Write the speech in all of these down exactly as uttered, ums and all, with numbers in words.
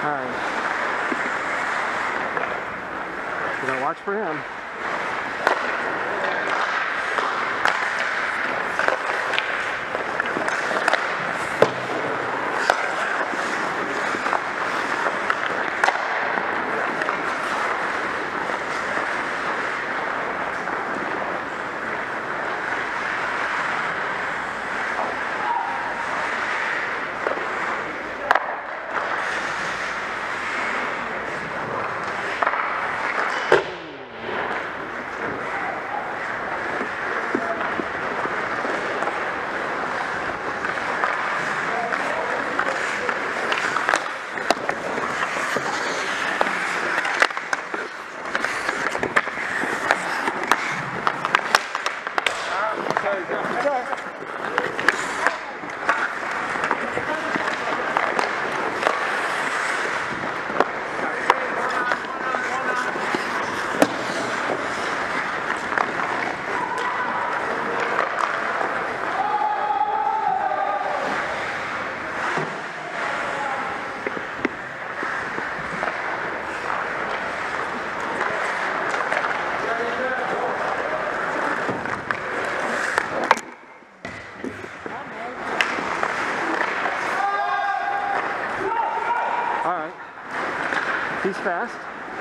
Alright. You gotta watch for him. Alright. He's fast.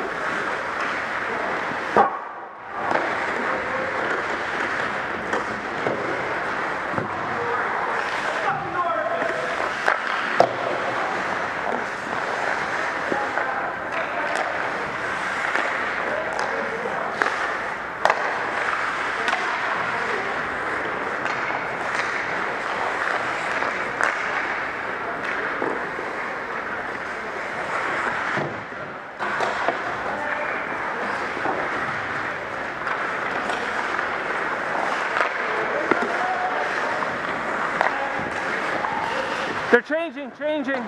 They're changing, changing.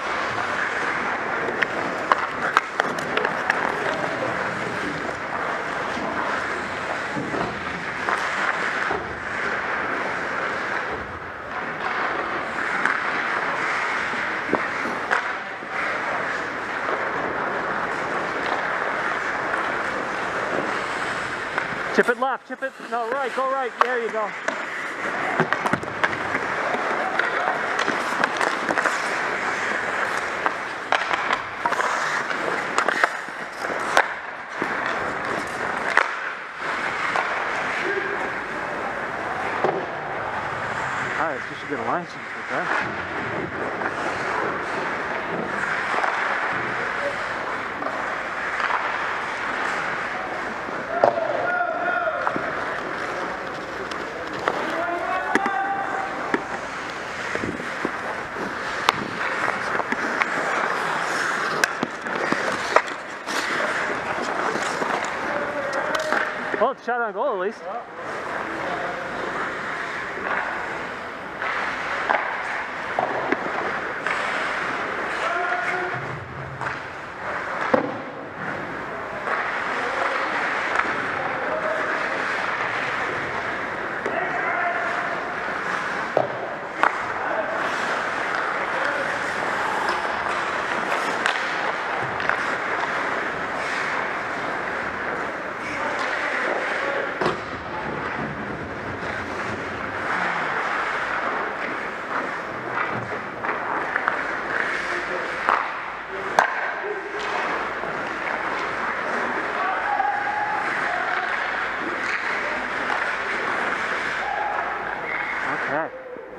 Chip it left, chip it, no, right, go right, there you go. Alright, you should get a license with that. Well, it's shot on goal at least. Okay.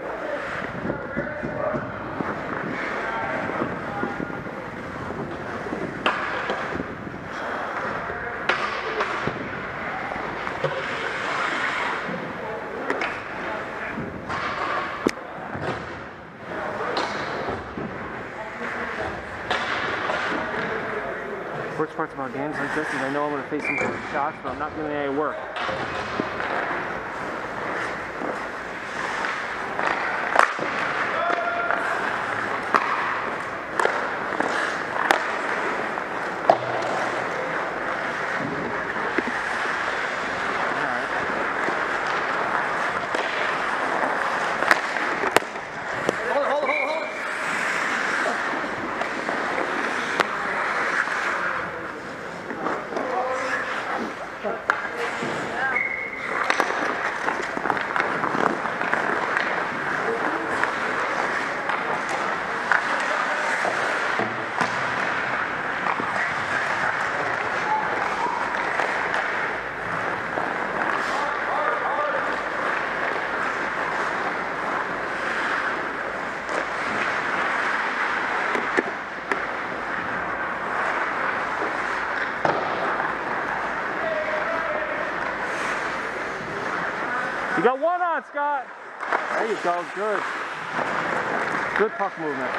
Worst parts about games like this is I know I'm going to face some kind of shots, but I'm not doing any work. on, Scott. There you go. Good. Good puck movement.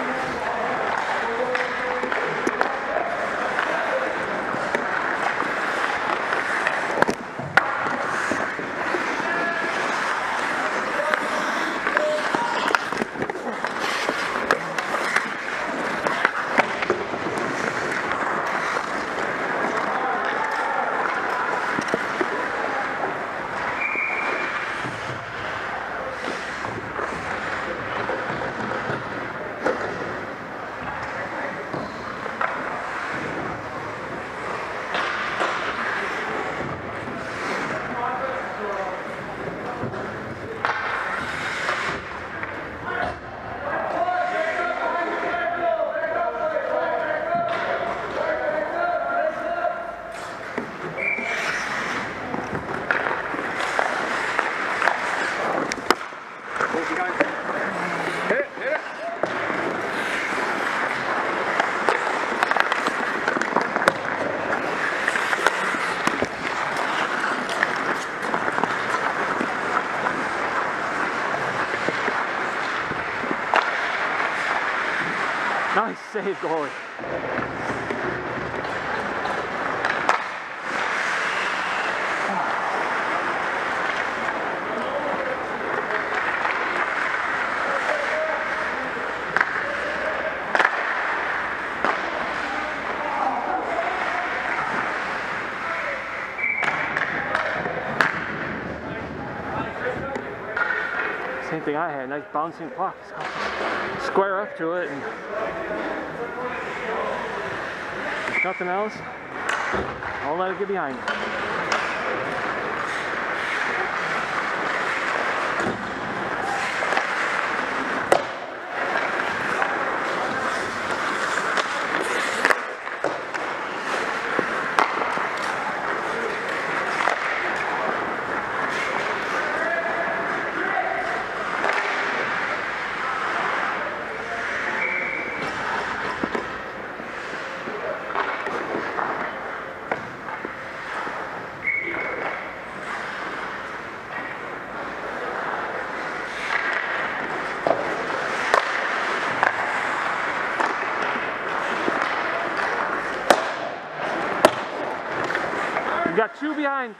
Nice save, goalie. Same thing I had, nice bouncing puck. Square up to it, and if nothing else, I'll let it get behind me. You got two behind.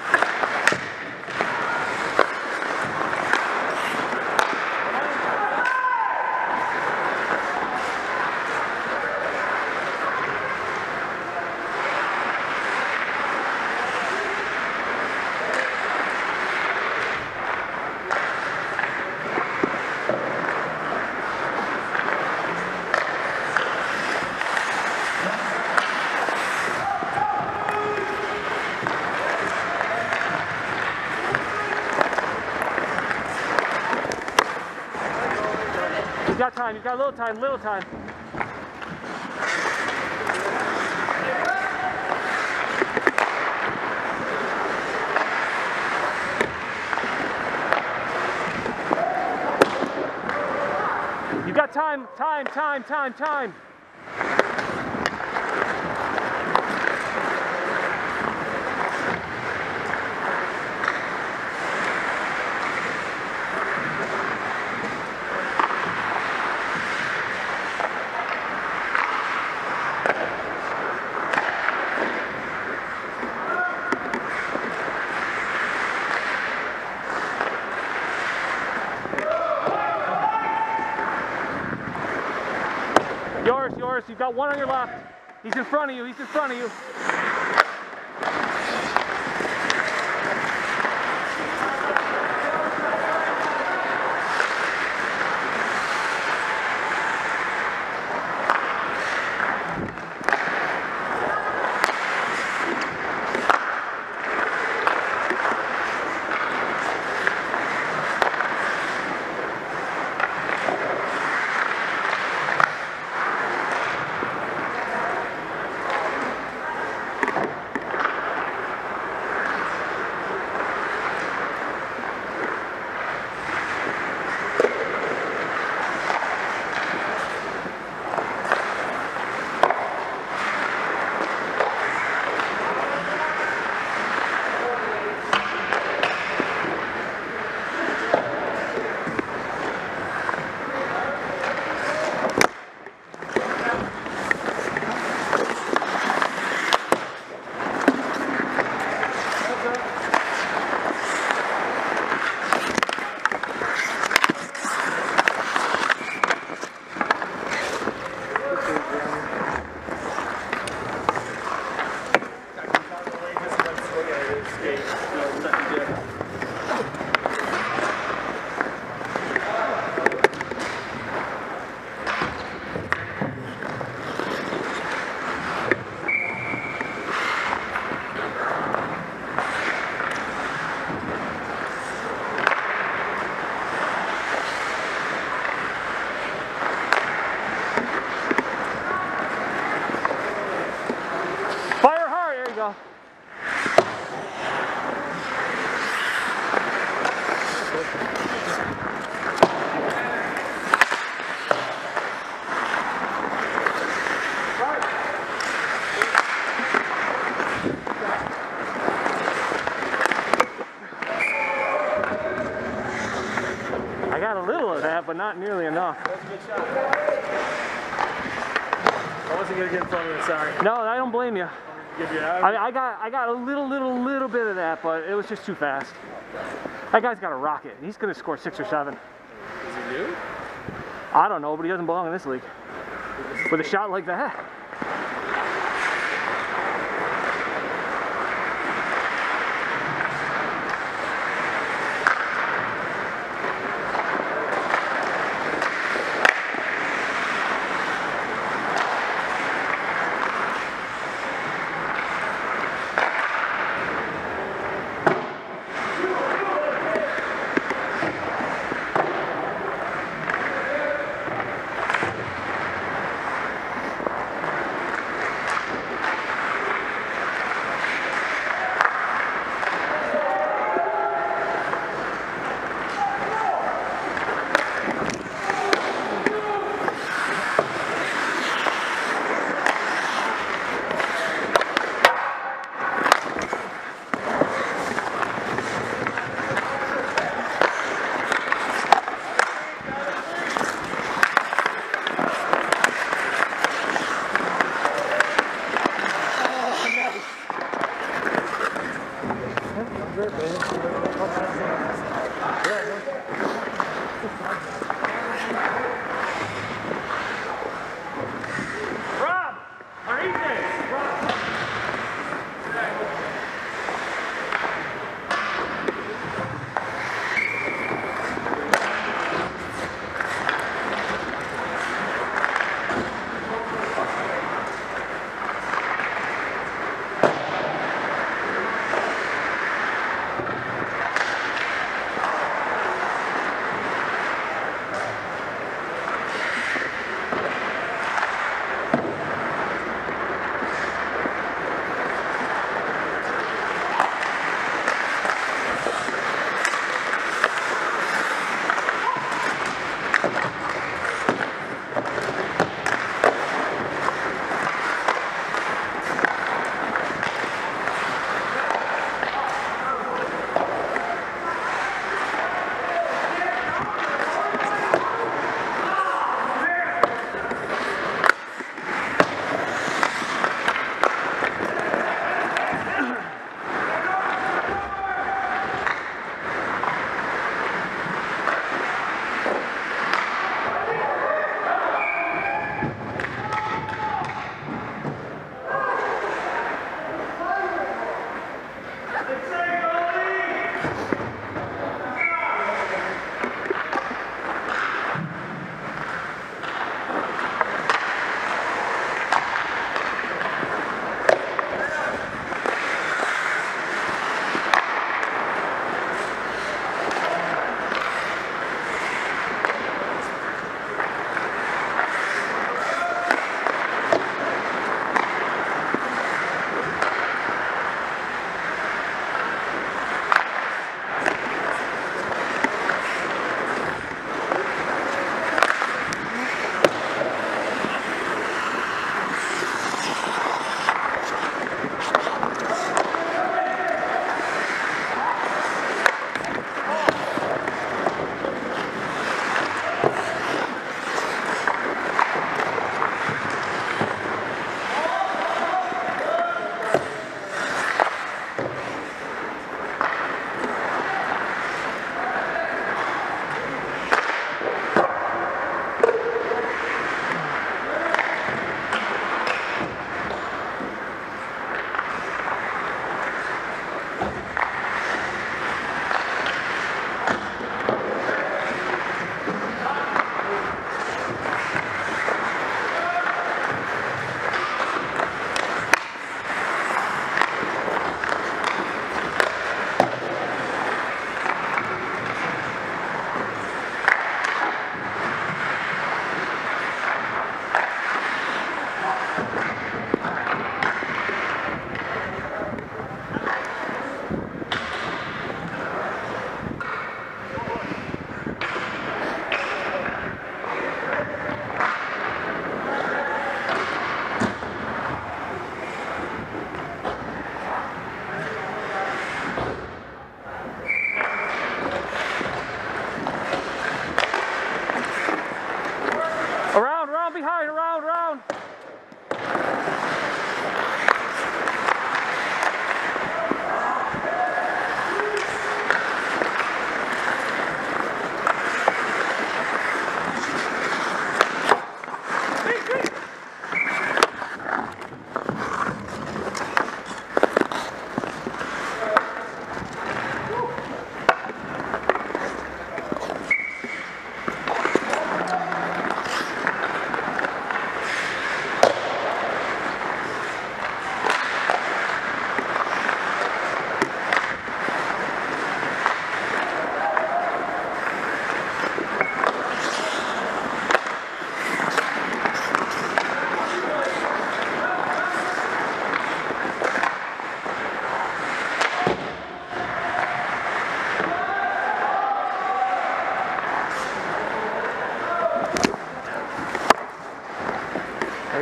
You've got time, you've got a little time, little time. You've got time, time, time, time, time. Yours, yours, you've got one on your left. He's in front of you, he's in front of you. go. I got a little of that, but not nearly enough. That was a good shot. I wasn't gonna get in front of it, sorry. No, I don't blame you. Give you I, I got I got a little, little, little bit of that, but it was just too fast. That guy's got a rocket. He's gonna score six or seven. Is he new? I don't know, but he doesn't belong in this league. With a shot like that.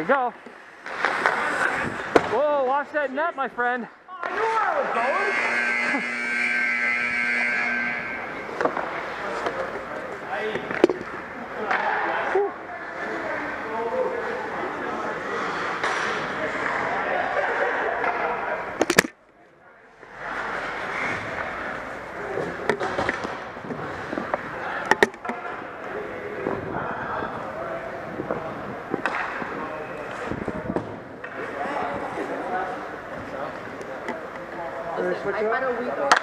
go. Whoa, watch that net, my friend. I knew where I was going. I had a week off.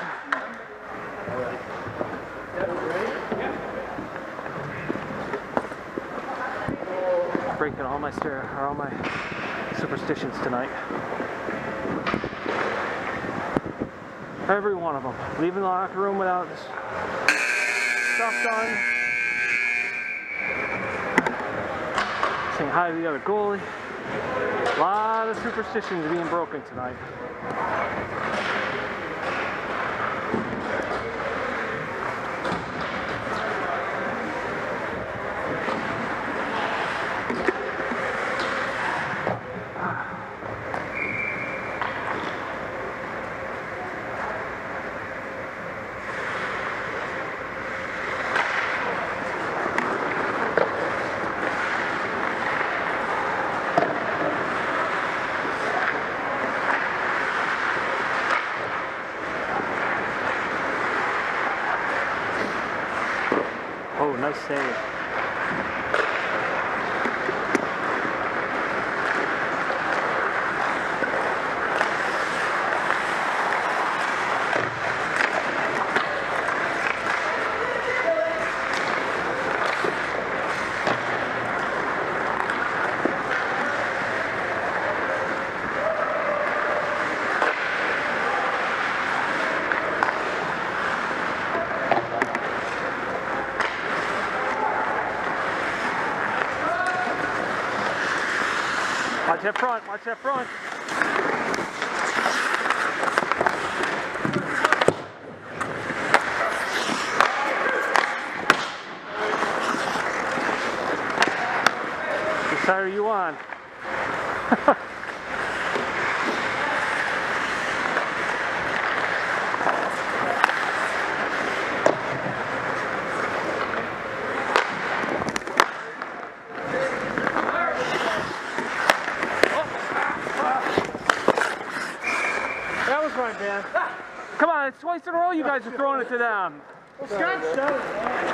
Breaking all my stare or all my superstitions tonight. Every one of them. Leaving the locker room without stuff done. Saying hi to the other goalie. A lot of superstitions being broken tonight. Oh, nice save. Watch that front, watch that front. Which side are you on? That was right, man. Come on, it's twice in a row you guys are throwing it to them. Well, Scott shot it.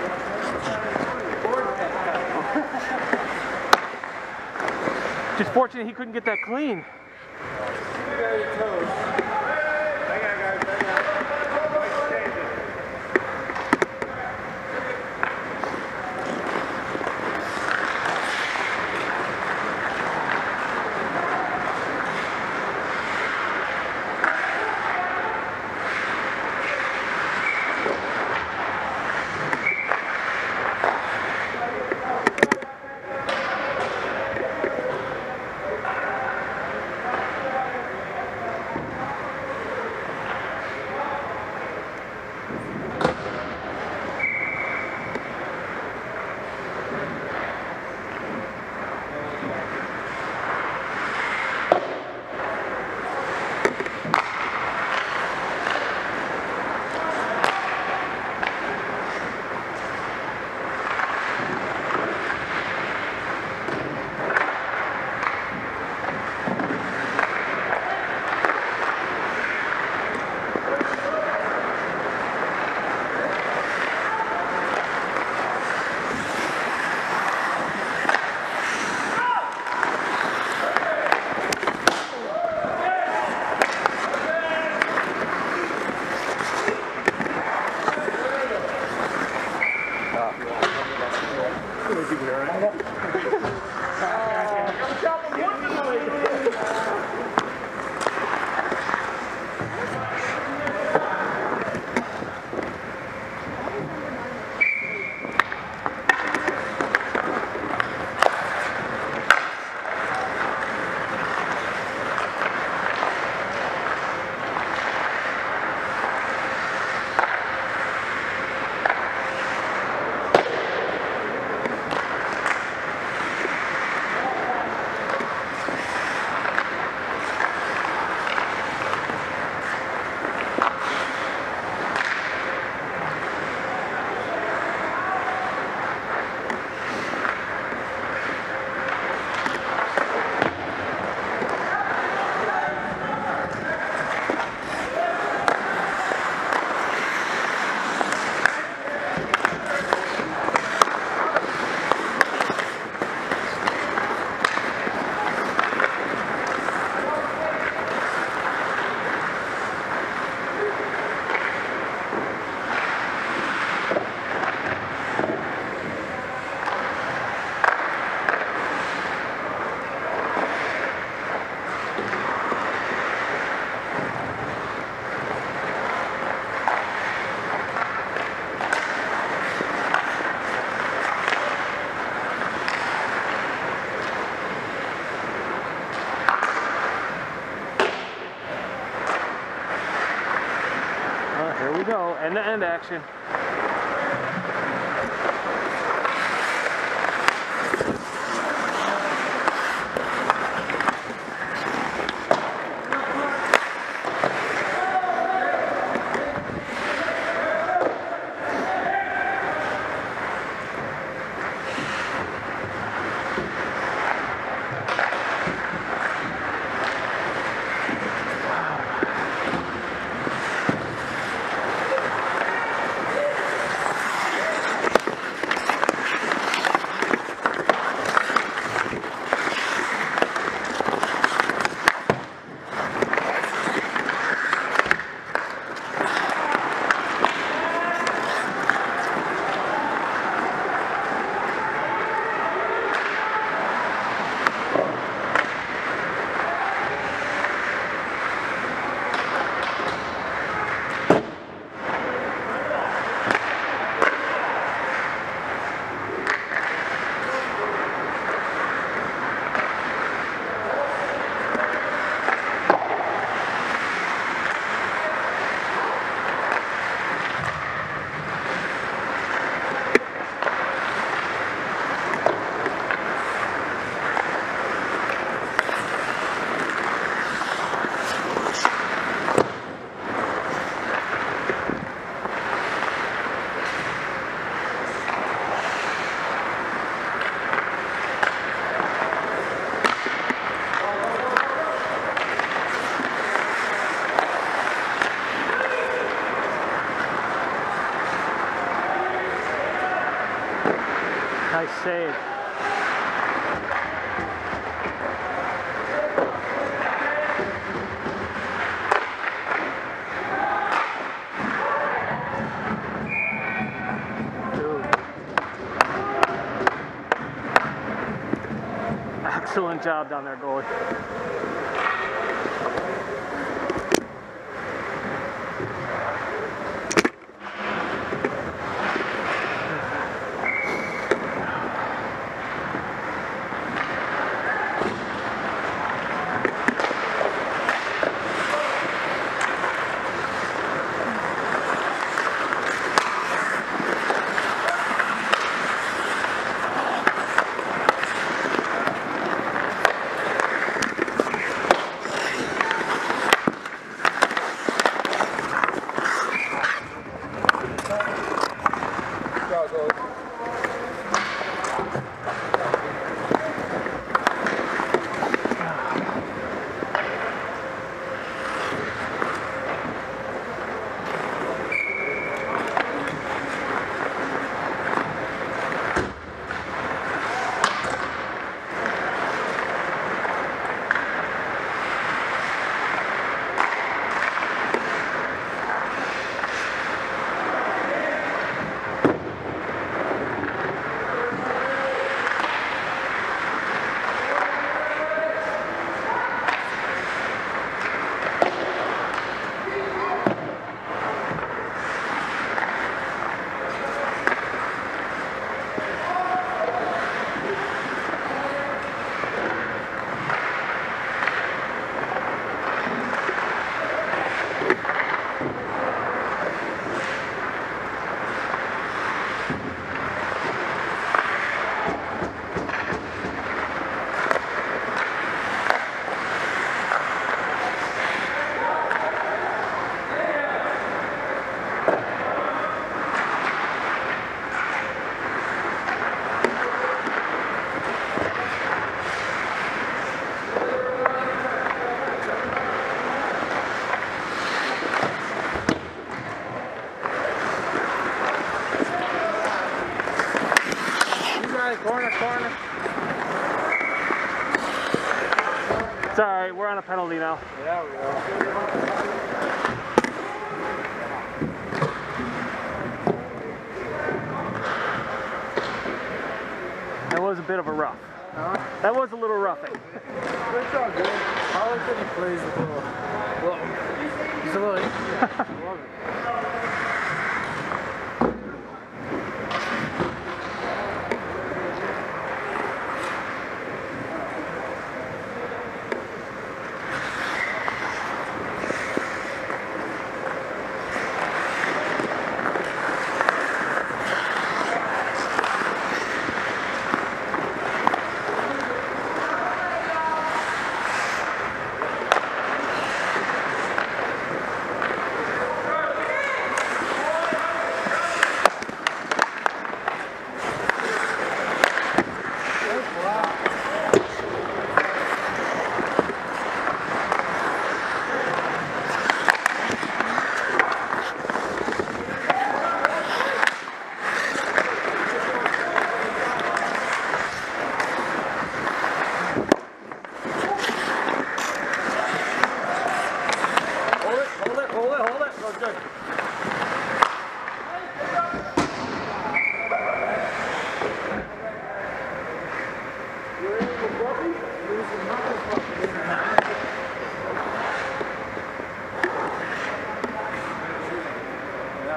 Just fortunate he couldn't get that clean. Very close. I got guys. I got we go, end to end action. Nice save. Dude. Excellent job down there, goalie. Corner, corner. It's alright, we're on a penalty now. Yeah, we are. That was a bit of a rough. Huh? That was a little roughing. It's all good. I like that he plays with a little. Well, he's a little. I love it.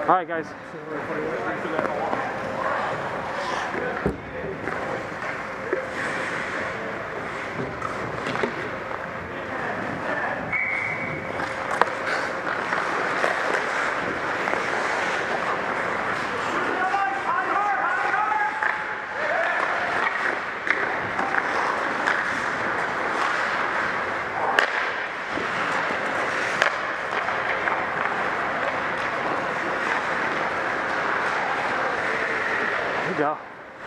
All right, guys. Go.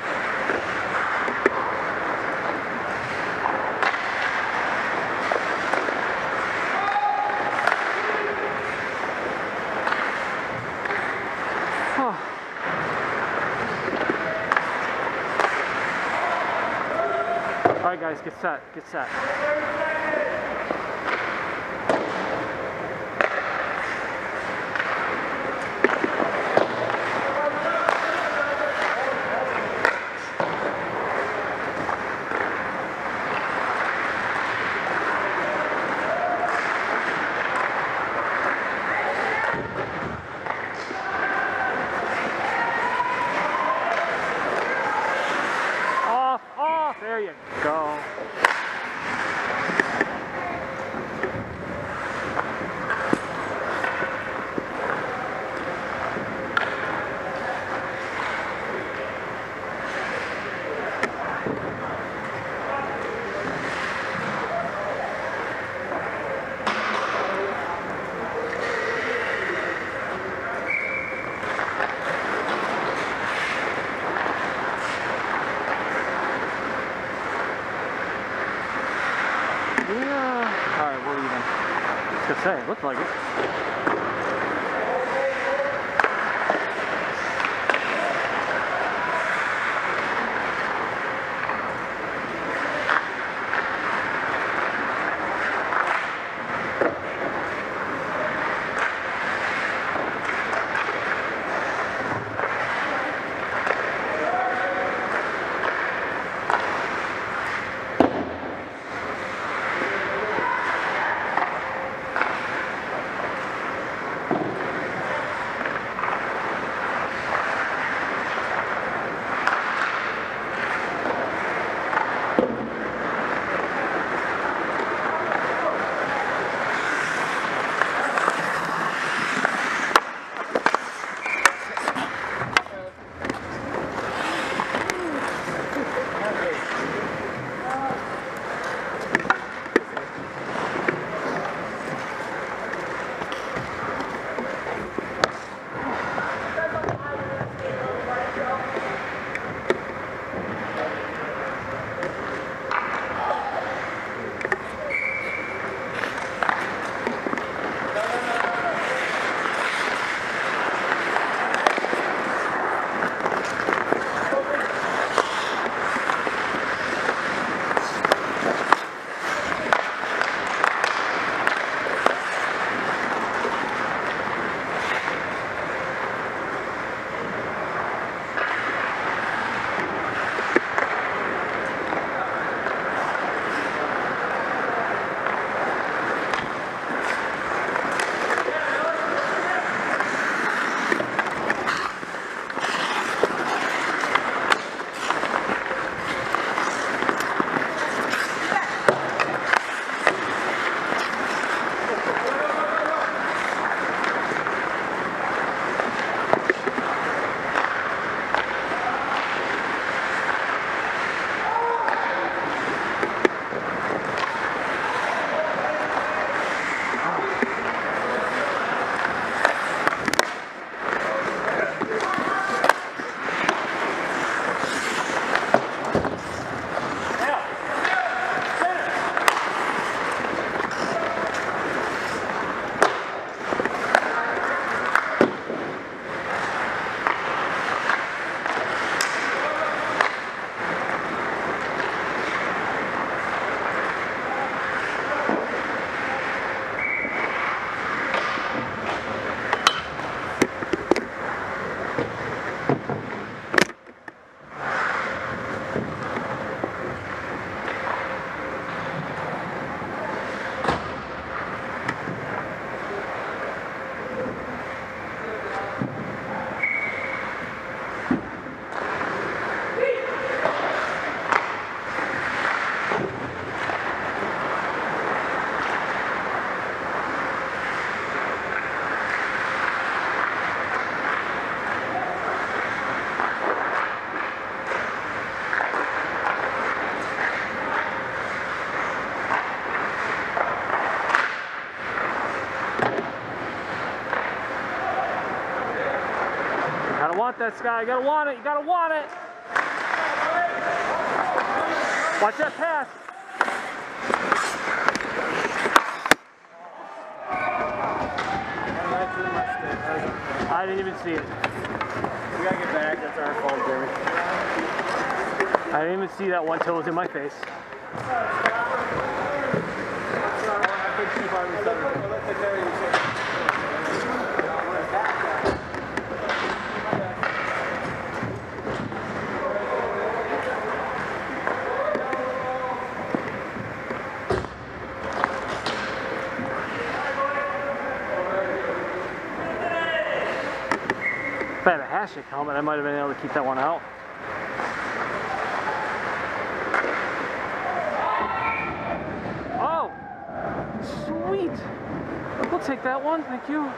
Oh. All right, guys, get set, get set. There you go. Yeah. Alright, we're even. I was gonna say, it looked like it. You gotta want that, Sky. You gotta want it. You gotta want it. Watch that pass. I didn't even see it. We gotta get back. That's our fault, Jeremy. I didn't even see that one till it was in my face. If I had a Hashtag helmet, I might have been able to keep that one out. Oh! Sweet! We'll take that one, thank you.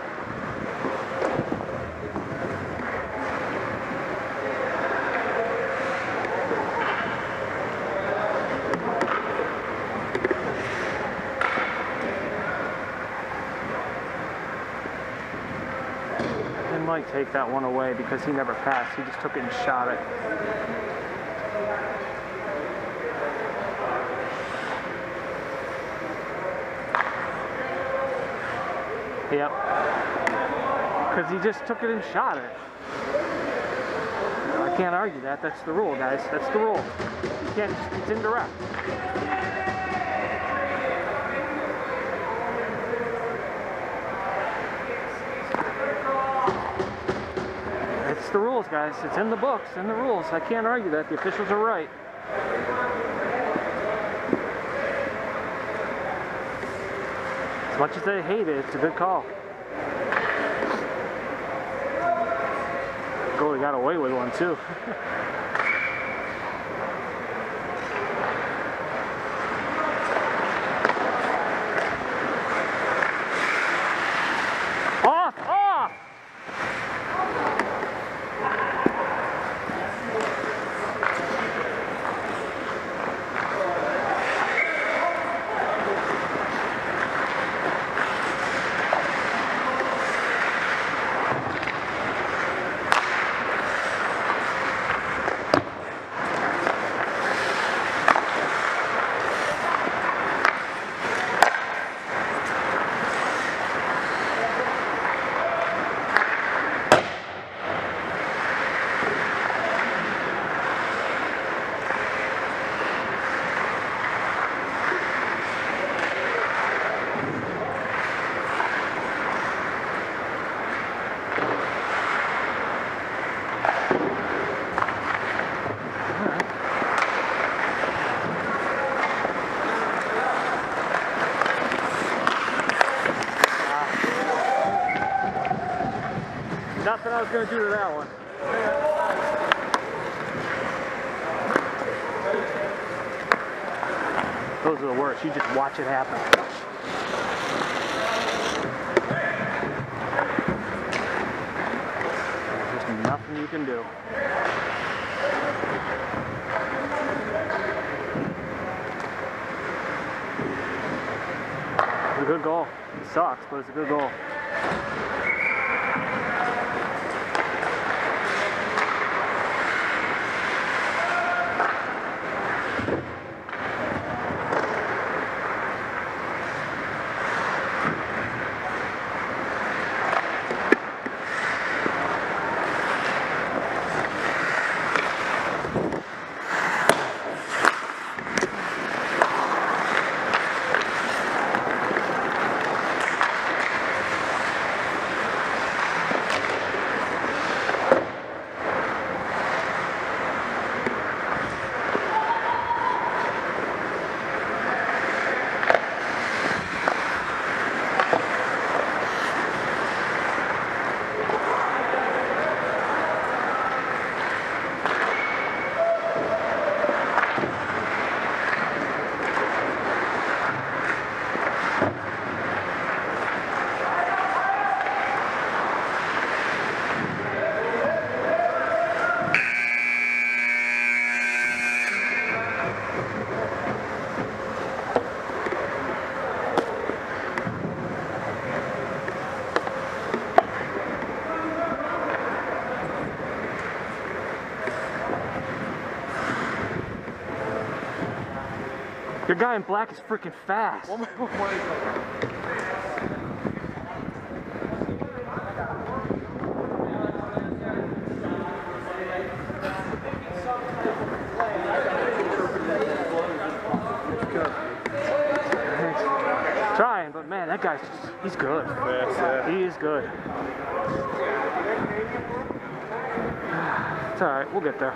Might take that one away because he never passed. He just took it and shot it. Yep. Because he just took it and shot it. I can't argue that. That's the rule, guys. That's the rule. You can't just, it's indirect. It's the rules, guys. It's in the books, in the rules. I can't argue that. The officials are right. As much as they hate it, it's a good call. Goalie got away with one, too. Off! Off! Nothing I was going to do to that one. Those are the worst. You just watch it happen. There's just nothing you can do. It's a good goal. It sucks, but it's a good goal. The guy in black is freaking fast. One more, one more to go. Trying, but man, that guy's just, he's good. Yes, yeah. He is good. It's alright, we'll get there.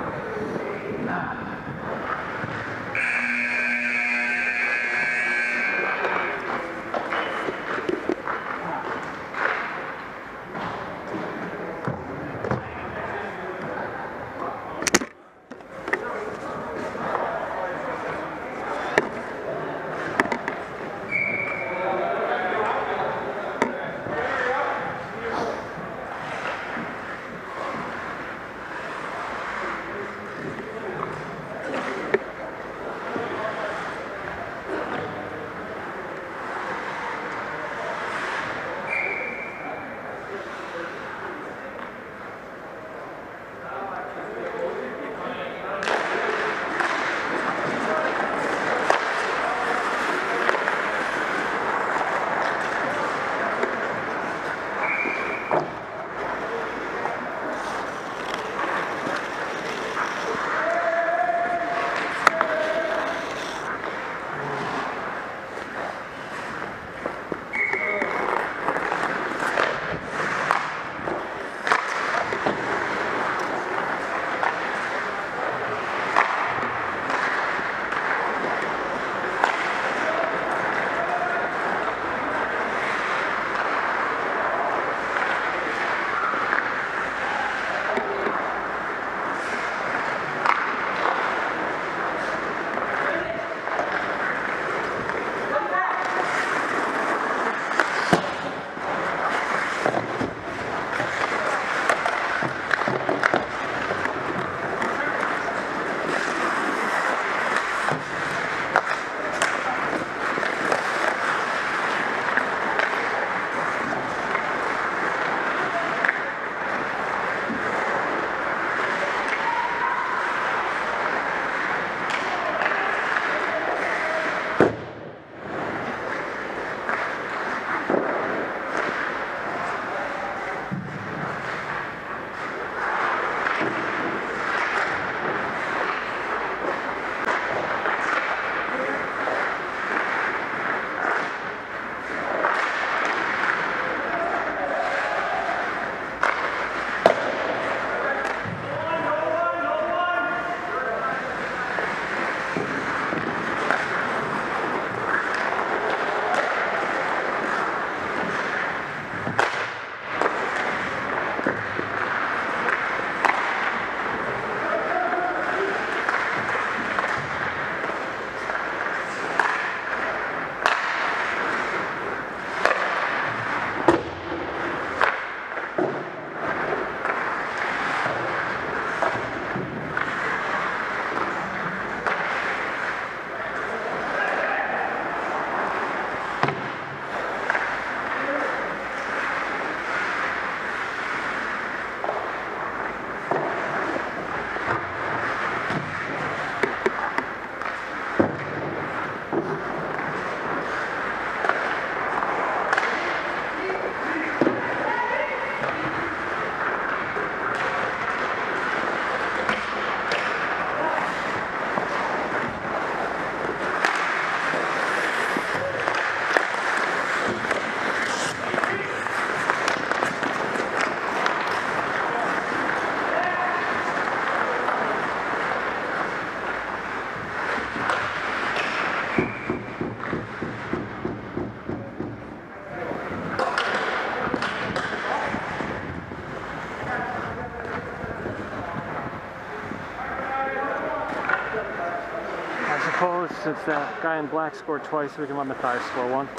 Since that guy in black scored twice, we can let Matthias score one.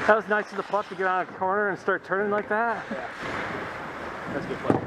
That was nice of the puck to get on a corner and start turning like that. Yeah. That's a good play.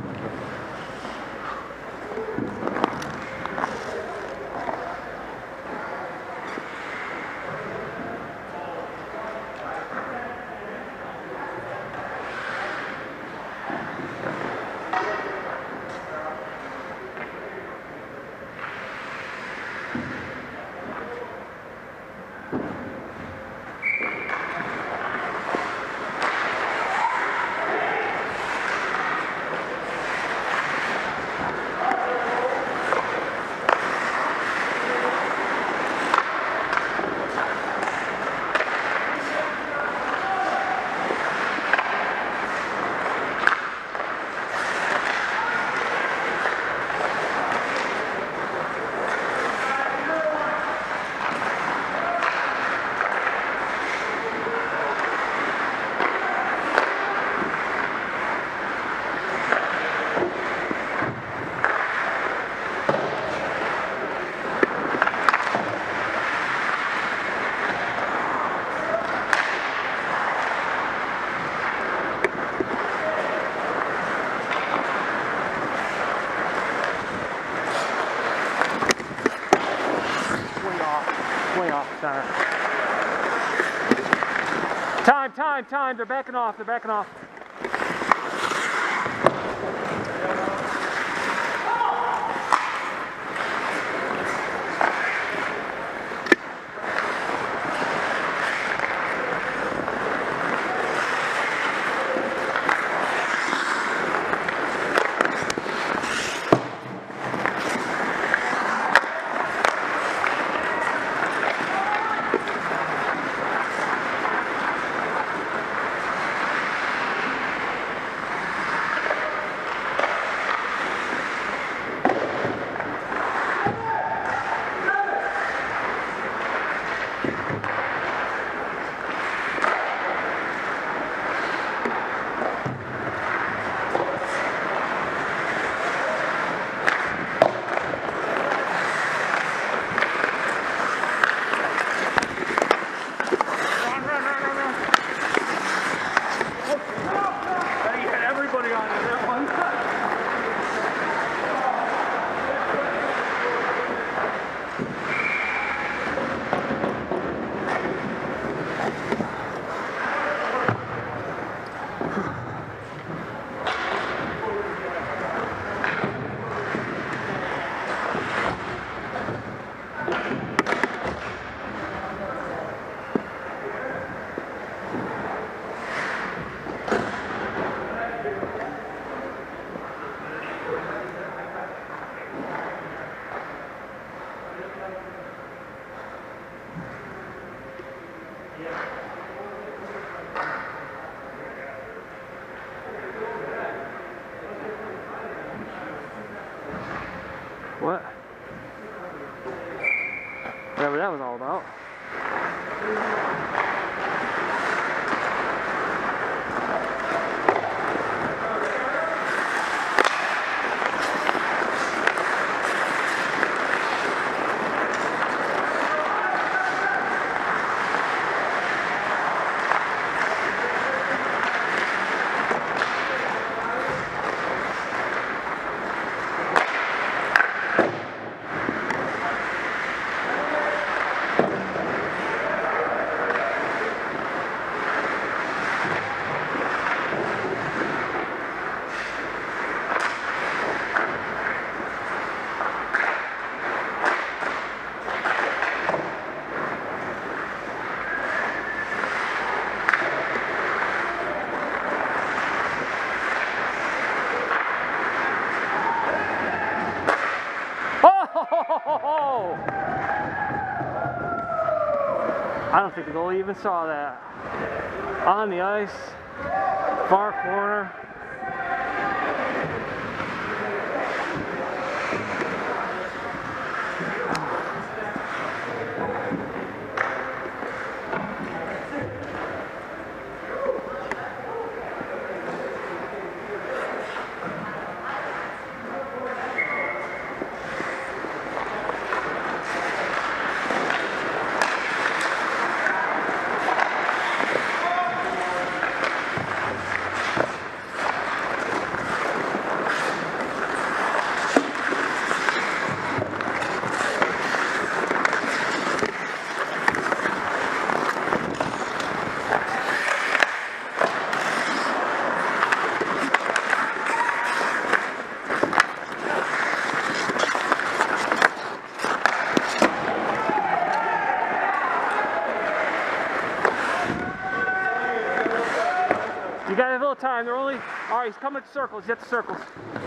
Time, time, time. They're backing off. They're backing off. What? Whatever that was all about. I don't think the goalie even saw that. On the ice, far corner. fine. They're only. All right, he's coming at circles. He's at the circles.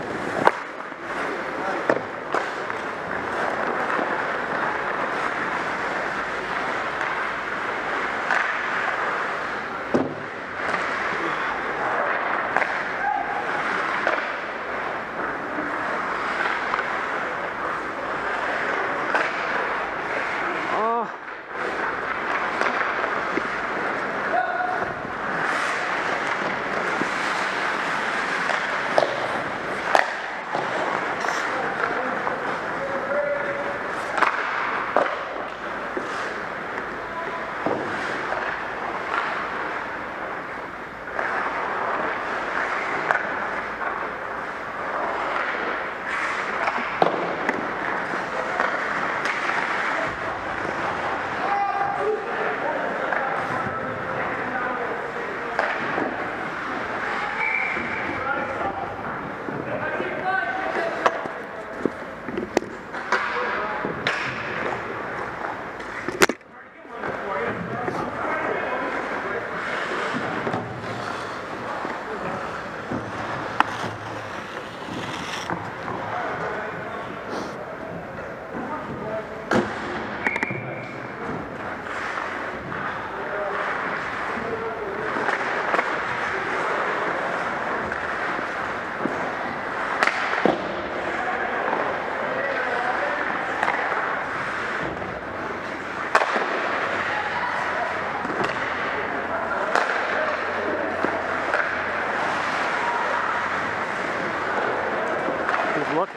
Looking.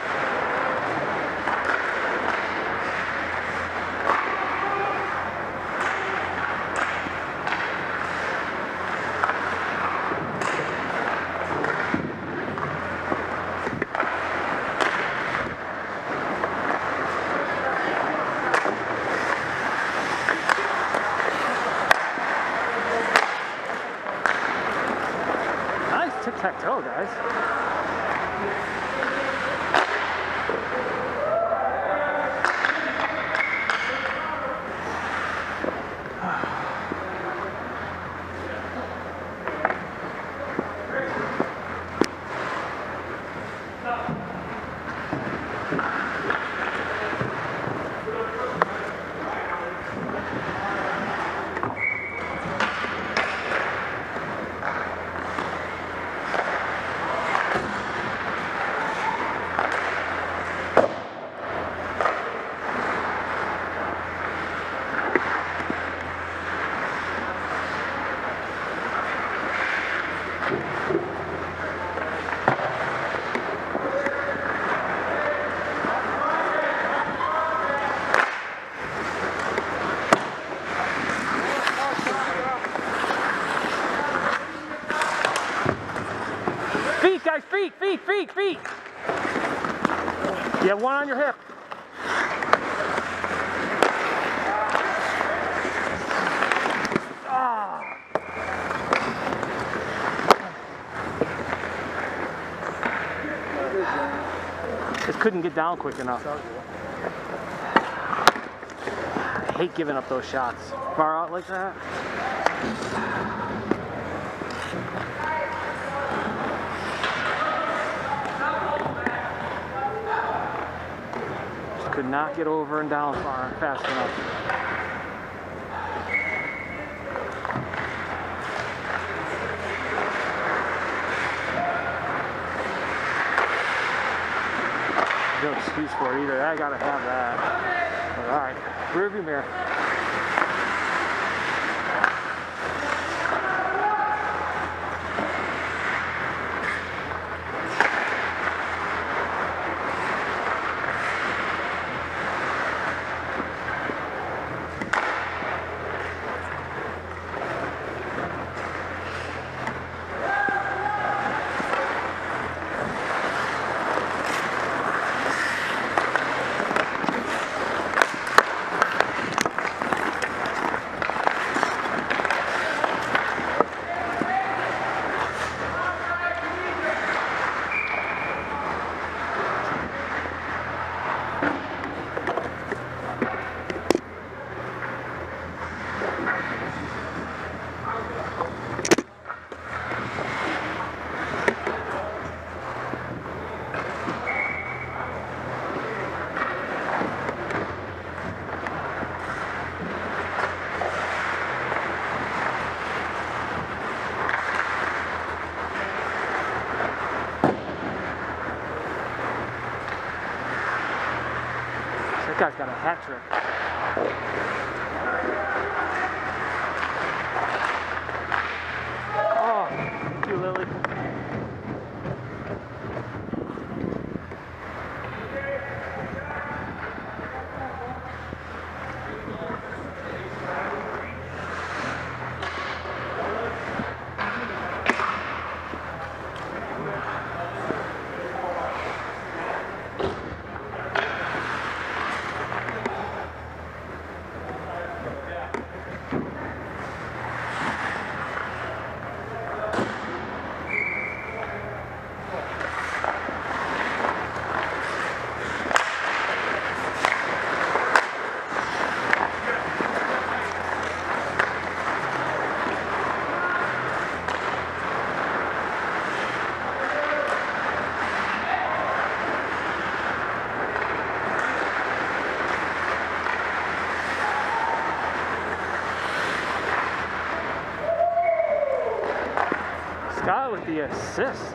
Nice tic-tac-toe, guys. Feet, guys, feet, feet, feet, feet. You have one on your hip. Ah. Just couldn't get down quick enough. I hate giving up those shots. Far out like that. Could not get over and down far fast enough. No excuse for it either. I gotta have that. All right, rearview mirror. guy's got a hat trick. Oh, thank you, Lily. Scott with the assist.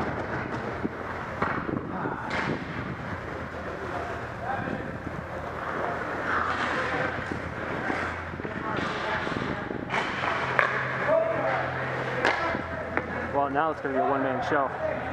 Well, now it's going to be a one-man show.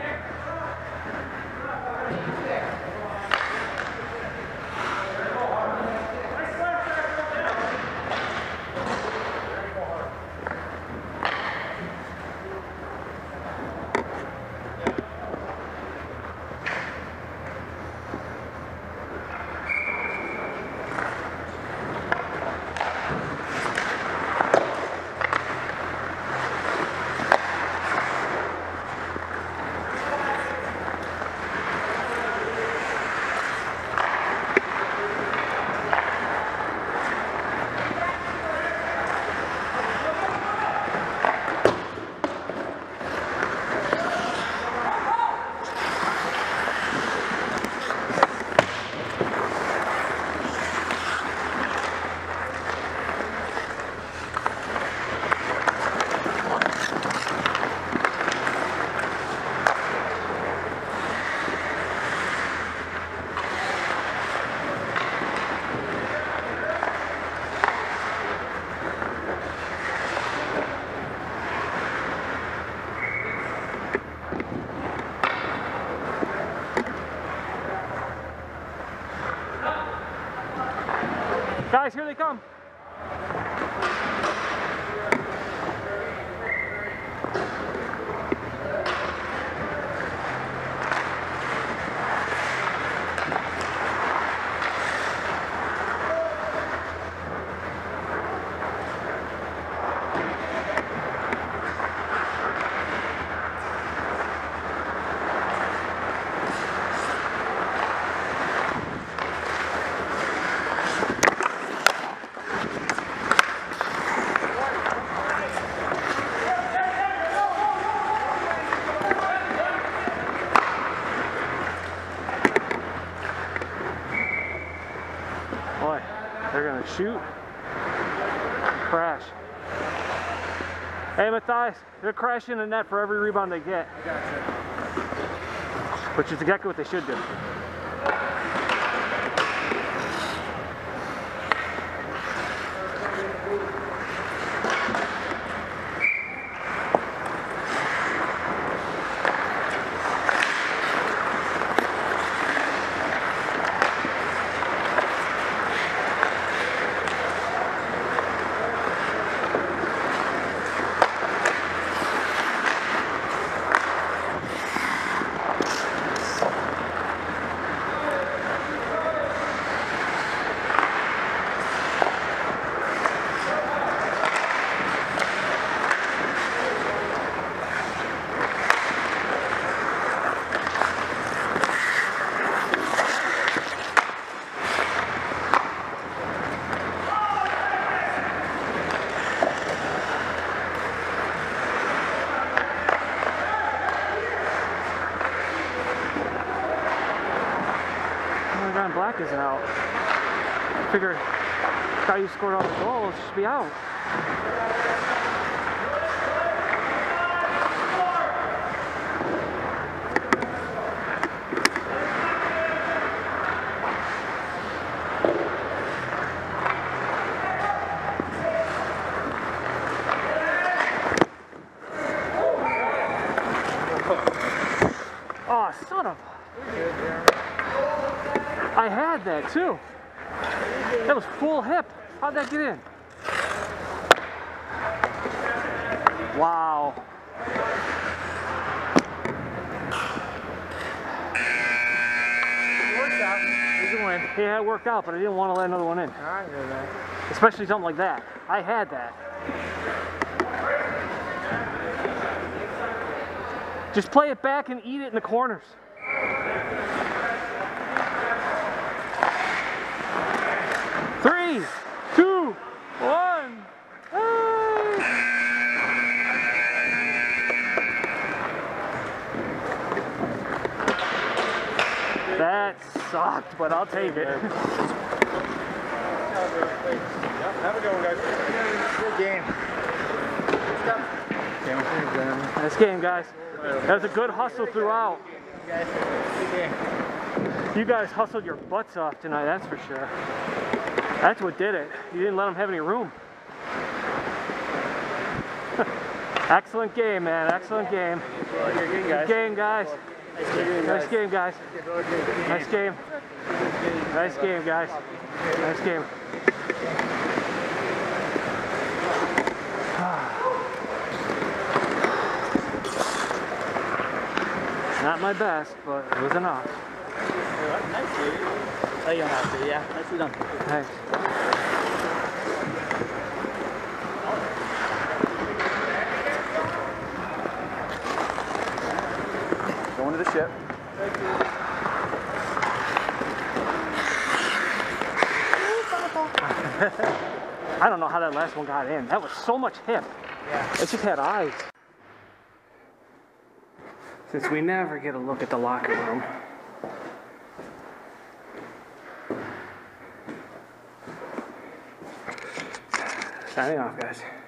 Guys, here they come. Boy, they're gonna shoot, crash. Hey, Matthias, they're crashing the net for every rebound they get. Gotcha. Which is exactly what they should do. Black isn't out. Figure the guy who scored all the goals should be out. I had that too. That was full hip. How'd that get in? Wow. It works out. He's a win. Yeah, it worked out, but I didn't want to let another one in. I hear that. Especially something like that. I had that. Just play it back and eat it in the corners. Three, two, one. Hey. That sucked, but I'll take it. Have a good one, guys. Good game. Nice game, guys. That was a good hustle throughout. Good game. You guys hustled your butts off tonight, that's for sure. That's what did it. You didn't let them have any room. Excellent game, man. Excellent game. Good game, guys. Nice game, guys. Nice game. Nice game, guys. Nice game. Not my best, but it was enough. Nice, dude. Oh, you don't have to, yeah. Nicely done. Thanks. Going to the ship. I don't know how that last one got in. That was so much hip. Yeah. It just had eyes. Since we never get a look at the locker room. Signing off, guys.